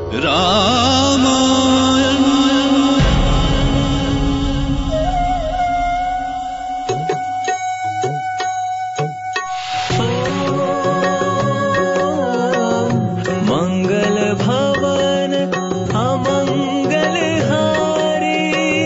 रामायण। मंगल भवन अमंगल हारी,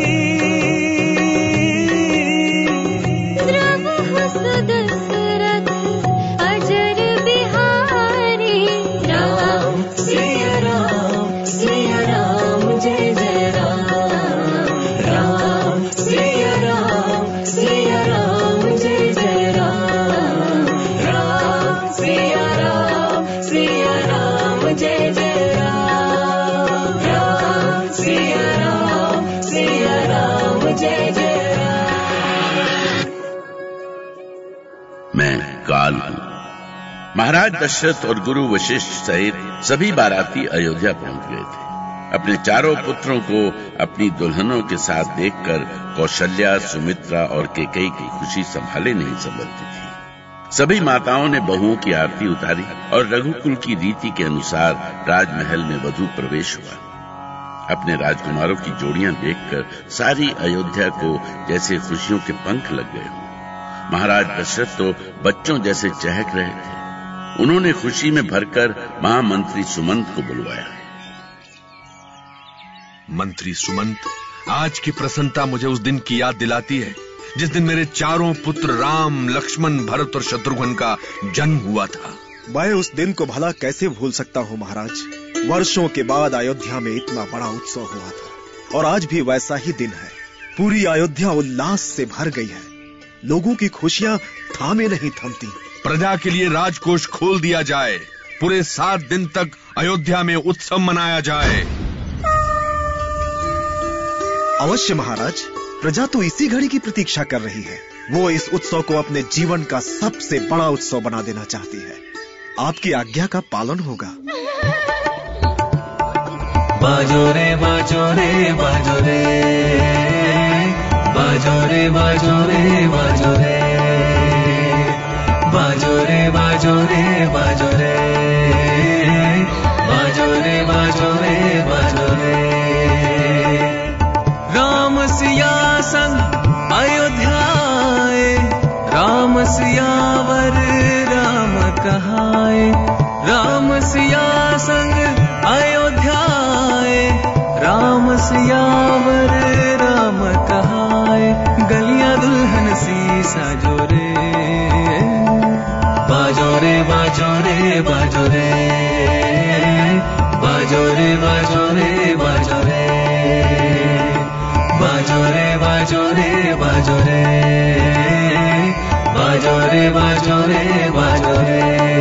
द्रवहु सुदशरथ अजर बिहारी। राम सिया राम जय जय राम। राम सिया राम जय जय राम। राम सिया राम जय जय राम। राम सिया राम जय जय राम। मैं काल हूँ। महाराज दशरथ और गुरु वशिष्ठ सहित सभी बाराती अयोध्या पहुंच गए थे। अपने चारों पुत्रों को अपनी दुल्हनों के साथ देखकर कौशल्या, सुमित्रा और कैकेयी की खुशी संभाले नहीं संभलती थी। सभी माताओं ने बहुओं की आरती उतारी और रघुकुल की रीति के अनुसार राजमहल में वधू प्रवेश हुआ। अपने राजकुमारों की जोड़ियां देखकर सारी अयोध्या को जैसे खुशियों के पंख लग गए हों। महाराज दशरथ तो बच्चों जैसे चहक रहे थे। उन्होंने खुशी में भरकर महामंत्री सुमंत को बुलवाया। मंत्री सुमंत, आज की प्रसन्नता मुझे उस दिन की याद दिलाती है जिस दिन मेरे चारों पुत्र राम, लक्ष्मण, भरत और शत्रुघ्न का जन्म हुआ था। मैं उस दिन को भला कैसे भूल सकता हूँ महाराज। वर्षों के बाद अयोध्या में इतना बड़ा उत्सव हुआ था और आज भी वैसा ही दिन है। पूरी अयोध्या उल्लास से भर गई है। लोगों की खुशियां थामे नहीं थमती। प्रजा के लिए राजकोष खोल दिया जाए। पूरे 7 दिन तक अयोध्या में उत्सव मनाया जाए। अवश्य महाराज, प्रजा तो इसी घड़ी की प्रतीक्षा कर रही है। वो इस उत्सव को अपने जीवन का सबसे बड़ा उत्सव बना देना चाहती है। आपकी आज्ञा का पालन होगा। बाजो रे बाजो रे बाजो रे, बाजो रे बाजो रे बाजो रे, बाजो रे बाजो रे बाजो रे, बाजो रे बाजो रे बाजो रे। राम सिया संग अयोध्या आए, राम सियावर राम कहाए। राम सिया संग अयोध्या आए, राम सियावर राम कहाए। गलियां दुल्हन सी साजो रे, बाजो रे बाजो रे बाजो रे, बाजो रे बाजो रे बाजो रे, बाजो रे बाजो रे बाजो रे, बाजो रे बाजो रे बाजो रे।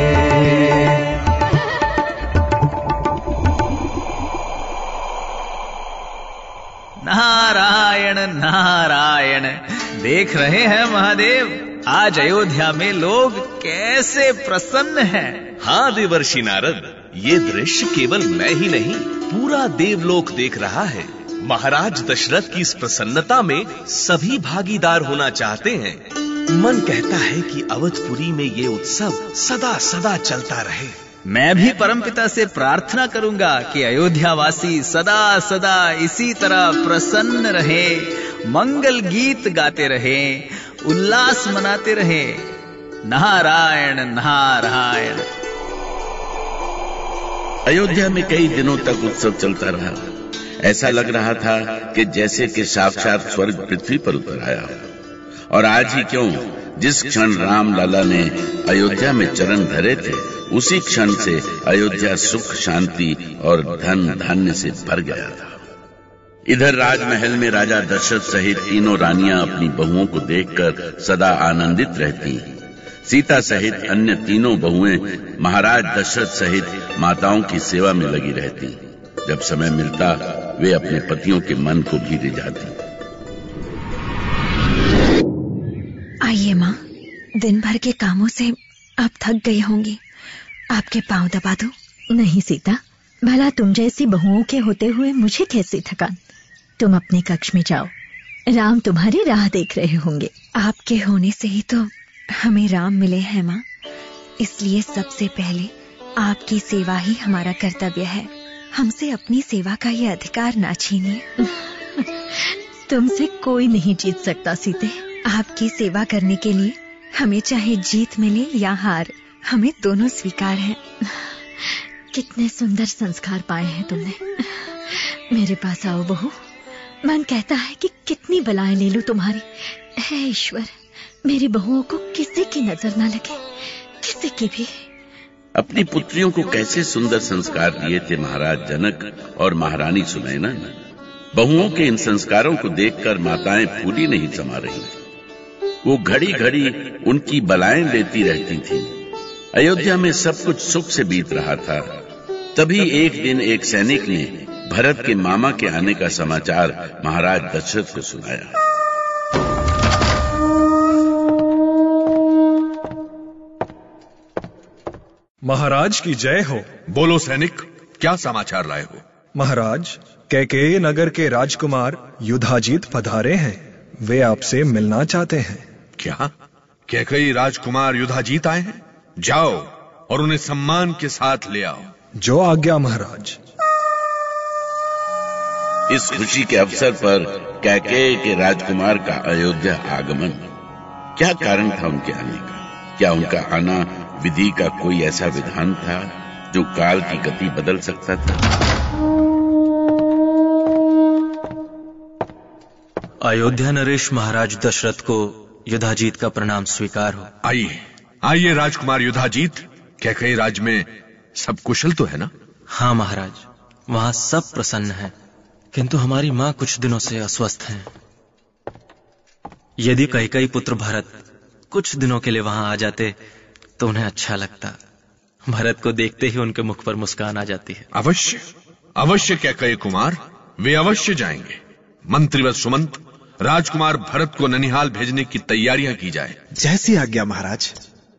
नारायण नारायण। देख रहे हैं महादेव, आज अयोध्या में लोग कैसे प्रसन्न हैं। हाँ देवर्षि नारद, ये दृश्य केवल मैं ही नहीं, पूरा देवलोक देख रहा है। महाराज दशरथ की इस प्रसन्नता में सभी भागीदार होना चाहते हैं। मन कहता है कि अवधपुरी में ये उत्सव सदा सदा चलता रहे। मैं भी परमपिता से प्रार्थना करूंगा कि अयोध्यावासी सदा सदा इसी तरह प्रसन्न रहे, मंगल गीत गाते रहे, उल्लास मनाते रहे। नारायण नारायण। अयोध्या में कई दिनों तक उत्सव चलता रहा। ऐसा लग रहा था कि जैसे कि साक्षात स्वर्ग पृथ्वी पर उतर आया। और आज ही क्यों, जिस क्षण राम लला ने अयोध्या में चरण धरे थे, उसी क्षण से अयोध्या सुख, शांति और धन धान्य से भर गया था। इधर राजमहल में राजा दशरथ सहित तीनों रानियां अपनी बहुओं को देखकर सदा आनंदित रहती। सीता सहित अन्य तीनों बहुएं महाराज दशरथ सहित माताओं की सेवा में लगी रहती। जब समय मिलता वे अपने पतियों के मन को भी रिझाती। आइए माँ, दिन भर के कामों से आप थक गई होंगी, आपके पांव दबा दो। नहीं सीता, भला तुम जैसी बहुओं के होते हुए मुझे कैसी थकान। तुम अपने कक्ष में जाओ, राम तुम्हारी राह देख रहे होंगे। आपके होने से ही तो हमें राम मिले हैं माँ, इसलिए सबसे पहले आपकी सेवा ही हमारा कर्तव्य है। हमसे अपनी सेवा का ये अधिकार ना छीनिए। तुमसे कोई नहीं जीत सकता सीते। आपकी सेवा करने के लिए हमें चाहे जीत मिले या हार, हमें दोनों स्वीकार है। कितने सुंदर संस्कार पाए हैं तुमने। मेरे पास आओ बहू। मन कहता है कि कितनी बलाएं ले लूं तुम्हारी। हे ईश्वर, मेरी बहुओं को किसी की नजर ना लगे, किसी की भी। अपनी पुत्रियों को कैसे सुंदर संस्कार दिए थे महाराज जनक और महारानी सुनैना ने। बहुओं के इन संस्कारों को देखकर माताएं फूली नहीं समा रही थी। वो घड़ी घड़ी उनकी बलाएं लेती रहती थीं। अयोध्या में सब कुछ सुख से बीत रहा था। तभी एक दिन एक सैनिक ने भरत के मामा के आने का समाचार महाराज दशरथ को सुनाया। महाराज की जय हो। बोलो सैनिक, क्या समाचार लाए हो? महाराज, कैकेयी नगर के राजकुमार युधाजीत पधारे हैं। वे आपसे मिलना चाहते हैं। क्या कैकेयी राजकुमार युधाजीत आए हैं? जाओ और उन्हें सम्मान के साथ ले आओ। जो आज्ञा महाराज। इस खुशी के अवसर पर कैकेयी के राजकुमार का अयोध्या आगमन, क्या कारण था उनके आने का? क्या उनका आना विधि का कोई ऐसा विधान था जो काल की गति बदल सकता था? अयोध्या नरेश महाराज दशरथ को युधाजीत का प्रणाम स्वीकार हो। आइए आइए राजकुमार युधाजीत, कैकेयी राज में सब कुशल तो है ना? हाँ महाराज, वहां सब प्रसन्न हैं, किंतु हमारी माँ कुछ दिनों से अस्वस्थ हैं। यदि कैकेयी पुत्र भरत कुछ दिनों के लिए वहां आ जाते तो उन्हें अच्छा लगता। भरत को देखते ही उनके मुख पर मुस्कान आ जाती है। अवश्य अवश्य कैकेयी कुमार, वे अवश्य जाएंगे। मंत्रीवत सुमंत, राजकुमार भरत को ननिहाल भेजने की तैयारियां की जाए। जैसी आज्ञा महाराज।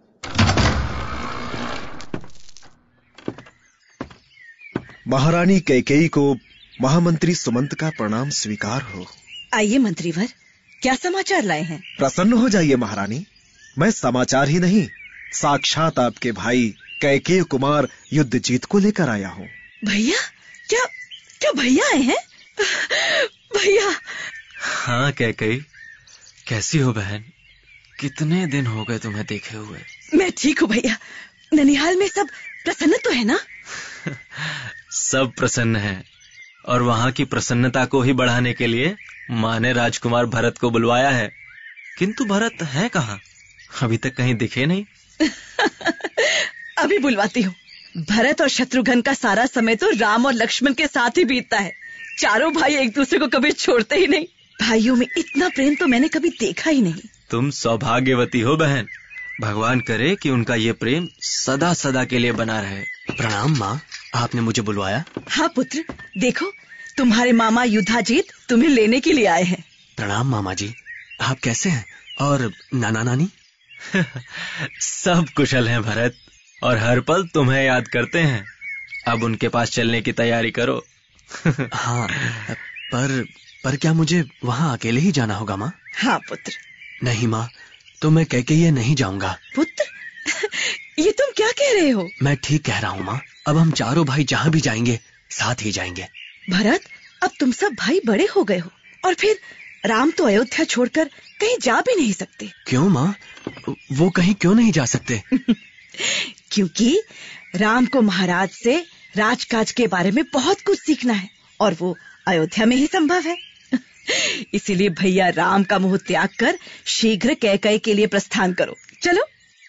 महारानी कैकेयी को महामंत्री सुमंत का प्रणाम स्वीकार हो। आइए मंत्रीवर, क्या समाचार लाए हैं? प्रसन्न हो जाइए महारानी। मैं समाचार ही नहीं, साक्षात आपके भाई कैकेयी कुमार युद्धजीत को लेकर आया हूँ। भैया? क्या क्या भैया आए हैं? भैया। हाँ कैकेयी, कैसी हो बहन? कितने दिन हो गए तुम्हें देखे हुए। मैं ठीक हूँ भैया। ननिहाल में सब प्रसन्न तो है ना? सब प्रसन्न हैं, और वहां की प्रसन्नता को ही बढ़ाने के लिए माँ ने राजकुमार भरत को बुलवाया है। किंतु भरत है कहाँ? अभी तक कहीं दिखे नहीं। अभी बुलवाती हूँ। भरत और शत्रुघ्न का सारा समय तो राम और लक्ष्मण के साथ ही बीतता है। चारों भाई एक दूसरे को कभी छोड़ते ही नहीं। भाइयों में इतना प्रेम तो मैंने कभी देखा ही नहीं। तुम सौभाग्यवती हो बहन। भगवान करे कि उनका ये प्रेम सदा सदा के लिए बना रहे। प्रणाम माँ, आपने मुझे बुलवाया? हाँ पुत्र, देखो तुम्हारे मामा युधाजीत तुम्हें लेने के लिए आए हैं। प्रणाम मामा जी, आप कैसे हैं? और नाना नानी? सब कुशल हैं भरत, और हर पल तुम्हें याद करते हैं। अब उनके पास चलने की तैयारी करो। हाँ, पर क्या मुझे वहाँ अकेले ही जाना होगा माँ? हाँ पुत्र। नहीं माँ, तो मैं कैकेयी नहीं जाऊंगा। पुत्र, ये तुम क्या कह रहे हो? मैं ठीक कह रहा हूँ माँ। अब हम चारों भाई जहाँ भी जाएंगे साथ ही जाएंगे। भरत, अब तुम सब भाई बड़े हो गए हो, और फिर राम तो अयोध्या छोड़कर कहीं जा भी नहीं सकते। क्यों माँ? वो कहीं क्यों नहीं जा सकते? क्योंकि राम को महाराज से राजकाज के बारे में बहुत कुछ सीखना है, और वो अयोध्या में ही संभव है। इसीलिए भैया राम का मोह त्याग कर शीघ्र कैकेयी के लिए प्रस्थान करो। चलो।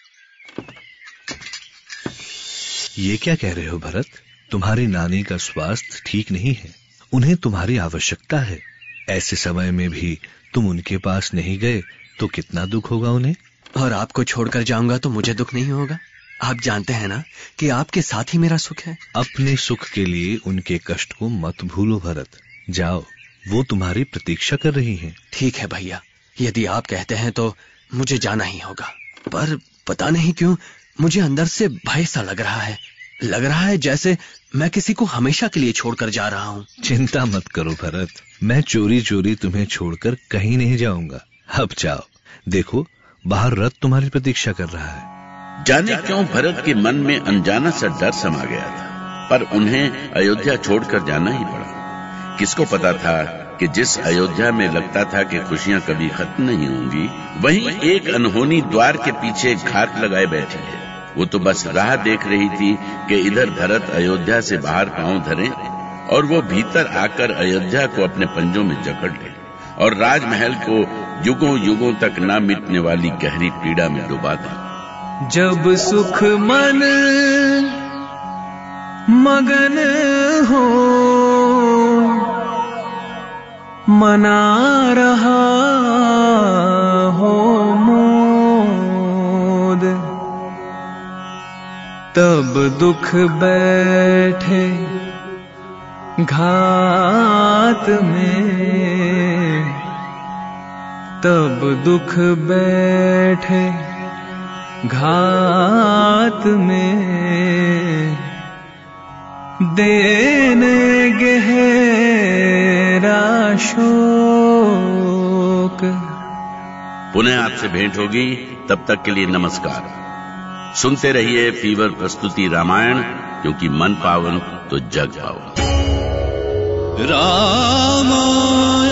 ये क्या कह रहे हो भरत? तुम्हारी नानी का स्वास्थ्य ठीक नहीं है, उन्हें तुम्हारी आवश्यकता है। ऐसे समय में भी तुम उनके पास नहीं गए तो कितना दुख होगा उन्हें। और आपको छोड़कर जाऊंगा तो मुझे दुख नहीं होगा। आप जानते हैं ना कि आपके साथ ही मेरा सुख है। अपने सुख के लिए उनके कष्ट को मत भूलो भरत। जाओ, वो तुम्हारी प्रतीक्षा कर रही हैं। ठीक है भैया, यदि आप कहते हैं तो मुझे जाना ही होगा। पर पता नहीं क्यों मुझे अंदर से भय सा लग रहा है। लग रहा है जैसे मैं किसी को हमेशा के लिए छोड़कर जा रहा हूँ। चिंता मत करो भरत, मैं चोरी चोरी तुम्हें छोड़कर कहीं नहीं जाऊंगा। अब जाओ, देखो बाहर रथ तुम्हारी प्रतीक्षा कर रहा है। जाने क्यों भरत के मन में अनजाना सा डर समा गया था। पर उन्हें अयोध्या छोड़कर जाना ही पड़ा। किसको पता था कि जिस अयोध्या में लगता था कि खुशियां कभी खत्म नहीं होंगी, वहीं एक अनहोनी द्वार के पीछे घात लगाए बैठी है। वो तो बस राह देख रही थी कि इधर भरत अयोध्या से बाहर पांव धरे और वो भीतर आकर अयोध्या को अपने पंजों में जकड़ ले और राजमहल को युगों युगों तक न मिटने वाली गहरी पीड़ा में डुबा दे। जब सुख मन मगन हो, मना रहा हो मोद, तब दुख बैठे घात में, तब दुख बैठे घात में, देने गहरा शोक। पुनः आपसे भेंट होगी, तब तक के लिए नमस्कार। सुनते रहिए फीवर प्रस्तुति रामायण, क्योंकि मन पावन तो जग पावन। रामायण।